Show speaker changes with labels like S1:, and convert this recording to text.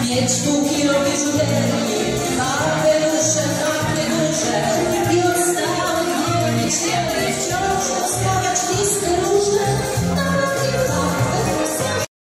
S1: Mieć sztuki, robi żulerki, kapelusze, kapy duże i od stałych nie mieć wciąż rozpowiem.